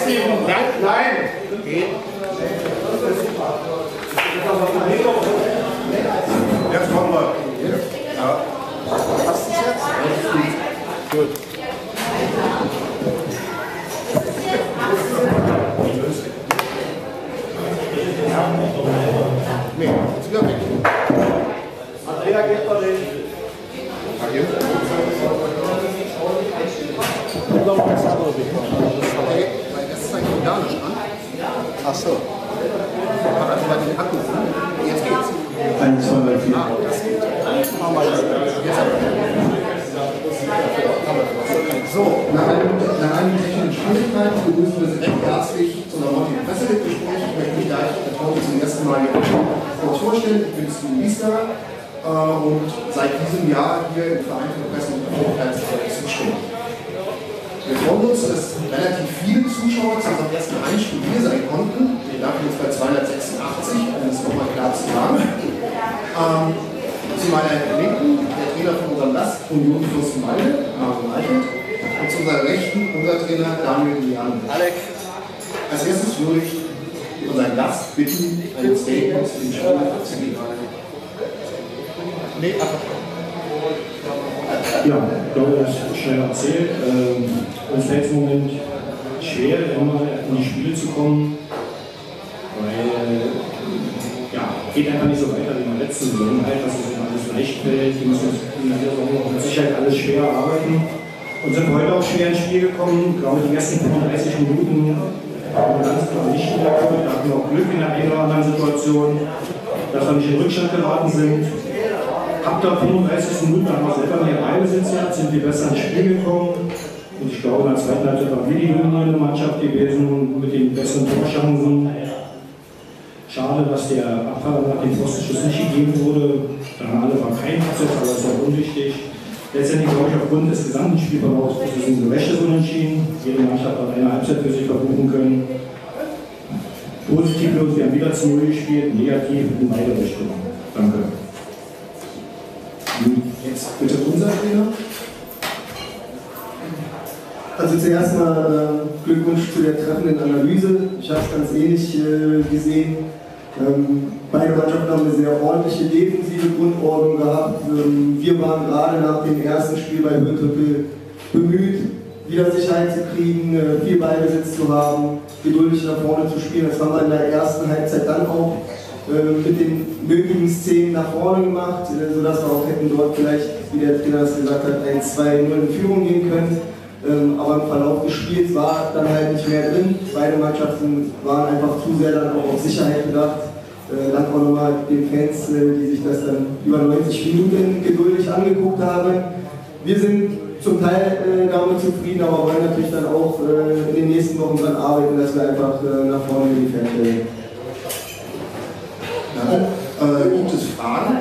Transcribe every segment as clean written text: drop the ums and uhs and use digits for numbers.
Nein. Jetzt kommen wir. Ja. Passt es jetzt? Gut. Nee, jetzt wieder weg. Andrea geht doch nicht. Weil das zeigt doch gar nicht an. Ach so. Also bei den Akkus. Jetzt geht's. 1, 2, 3, 4. Ah, das geht. Machen wir jetzt. So, nach einigen technischen Schwierigkeiten begrüßen wir Sie recht herzlich zu unserem heutigen Pressegespräch. Ich möchte mich gleich zum ersten Mal hier kurz vorstellen. Ich bin Stu Liester und seit diesem Jahr hier im Verein für Presse- und Öffentlichkeitsarbeit zuständig. Wir freuen uns, dass relativ viele Zuschauer zu unserem ersten Heimspiel hier sein konnten. Wir landen jetzt bei 286, um das nochmal klar zu sagen. Zu meiner Linken der Trainer von unserem Gast, Union Fürstenwalde, Marvin Reichelt. Und zu unserer Rechten unser Trainer Daniel Lian. Alex. Als erstes würde ich unseren Gast bitten, ein Statement zu den Spielen abzugeben. Nee, einfach. Ja, ich glaube, das ist schnell erzählt. Uns fällt es im Moment schwer, immer in die Spiele zu kommen, weil geht einfach nicht so weiter wie in der letzten Saison, halt, dass es immer alles leicht fällt. Die müssen in der Saison mit Sicherheit alles schwer arbeiten und sind heute auch schwer ins Spiel gekommen. Ich glaube, die ersten 35 Minuten haben wir ganz klar nicht wiedergekommen. Da hatten wir auch Glück in der einen oder anderen Situation, dass wir nicht in Rückstand geraten sind. Ab der 35. Minute haben wir selber mehr Ballbesitz gehabt, sind wir besser ins Spiel gekommen. Und ich glaube, in der zweiten Halbzeit waren wir die dominierende Mannschaft gewesen mit den besseren Torchancen. Schade, dass der Abfall nach dem Postenschuss nicht gegeben wurde. Alle war kein Absatz, aber das ist ja unwichtig. Letztendlich glaube ich, aufgrund des gesamten Spielverlaufs ist es ein gerechtes Unentschieden. Jede Mannschaft hat eine Halbzeit für sich verbuchen können. Positiv los, wir haben wieder zu 0 gespielt, negativ in beide Richtungen. Danke. Jetzt bitte unser Trainer. Also zuerst mal Glückwunsch zu der treffenden Analyse. Ich habe es ganz ähnlich gesehen. Beide Mannschaften haben eine sehr ordentliche defensive Grundordnung gehabt. Wir waren gerade nach dem ersten Spiel bei Höhentrüppel bemüht, wieder Sicherheit zu kriegen, viel Ballbesitz zu haben, geduldig nach vorne zu spielen. Das haben wir in der ersten Halbzeit dann auch mit den nötigen Szenen nach vorne gemacht, sodass wir auch hätten dort vielleicht, wie der Trainer das gesagt hat, 1-2-0 in Führung gehen können. Aber im Verlauf des Spiels war dann halt nicht mehr drin. Beide Mannschaften waren einfach zu sehr dann auch auf Sicherheit bedacht. Dann auch nochmal den Fans, die sich das dann über 90 Minuten geduldig angeguckt haben. Wir sind zum Teil damit zufrieden, aber wollen natürlich dann auch in den nächsten Wochen daran arbeiten, dass wir einfach nach vorne in die Fans stellen. Gibt es Fragen?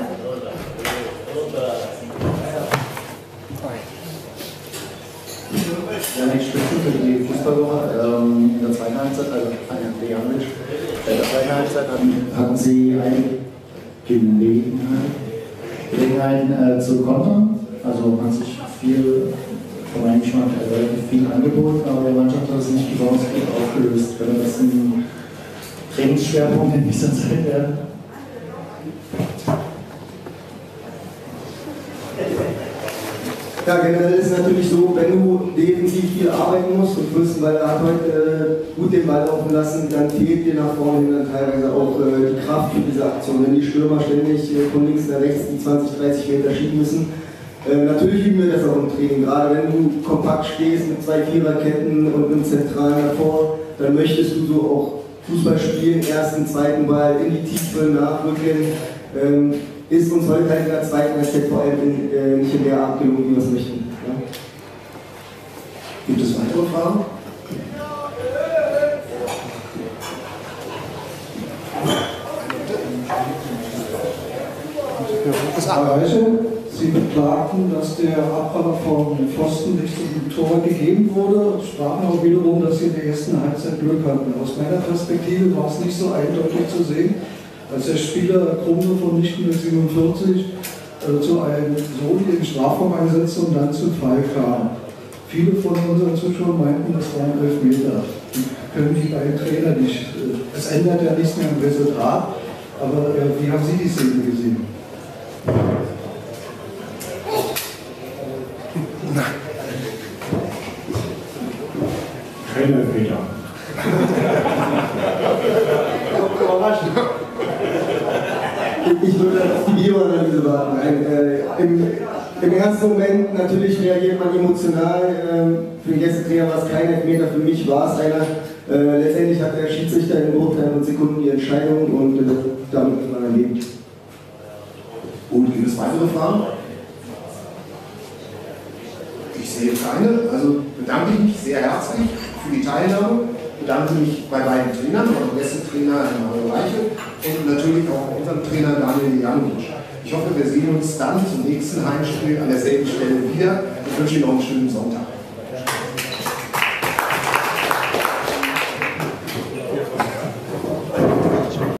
Janik Spitze für die Fußballwoche. In der zweiten Halbzeit, also in der zweiten Halbzeit hatten Sie eine Gelegenheiten zu kontern. Also hat sich viel von meinem Geschmack relativ viel angeboten, aber der Mannschaft hat es nicht besonders gut aufgelöst. Könnte das ein Trainingsschwerpunkt in dieser Zeit werden? Ja, generell ist es natürlich so, wenn du defensiv viel arbeiten musst und Fürstenwalde hat heute gut den Ball laufen lassen, dann fehlt dir nach vorne hin dann teilweise auch die Kraft für diese Aktion. Wenn die Stürmer ständig von links nach rechts die 20, 30 Meter schieben müssen. Natürlich üben wir das auch im Training, gerade wenn du kompakt stehst mit 2 Viererketten und einem zentralen davor, dann möchtest du so auch Fußball spielen, ersten, zweiten Ball in die Tiefe nachrücken. Ist uns heute halt in der zweiten Halbzeit vor allem nicht in der Art gelungen, wie wir es möchten. Ja. Gibt es weitere Fragen? Herr Reichel, Sie beklagten, dass der Abpraller vom Pfosten nicht zum Tor gegeben wurde, sprachen auch wiederum, dass Sie in der ersten Halbzeit Glück hatten. Aus meiner Perspektive war es nicht so eindeutig zu sehen, als der Spieler Krumpe von Lichtenberg 47 zu einem Sohn den Strafraum einsetzte und dann zum Fall kam. Viele von unseren Zuschauern meinten, das waren 11 Meter. können die beiden Trainer nicht. Es ändert ja nichts mehr am Resultat, aber wie haben Sie die Szene gesehen? Kein Elfmeter. Ich würde auf die Videoanalyse warten. Im ersten Moment natürlich reagiert man emotional. Für den Gästetrainer war es kein Elfmeter, für mich war es einer. Letztendlich hat der Schiedsrichter in Bruchteilen und Sekunden die Entscheidung und damit muss man leben. Gut, gibt es weitere Fragen? Ich sehe keine, also bedanke ich mich sehr herzlich für die Teilnahme, bedanke mich bei beiden Trainern, unserem Gästetrainer Herrn Mario Reiche und natürlich auch unserem Trainer Daniel Janovic. Ich hoffe, wir sehen uns dann zum nächsten Heimspiel an derselben Stelle wieder. Ich wünsche Ihnen noch einen schönen Sonntag.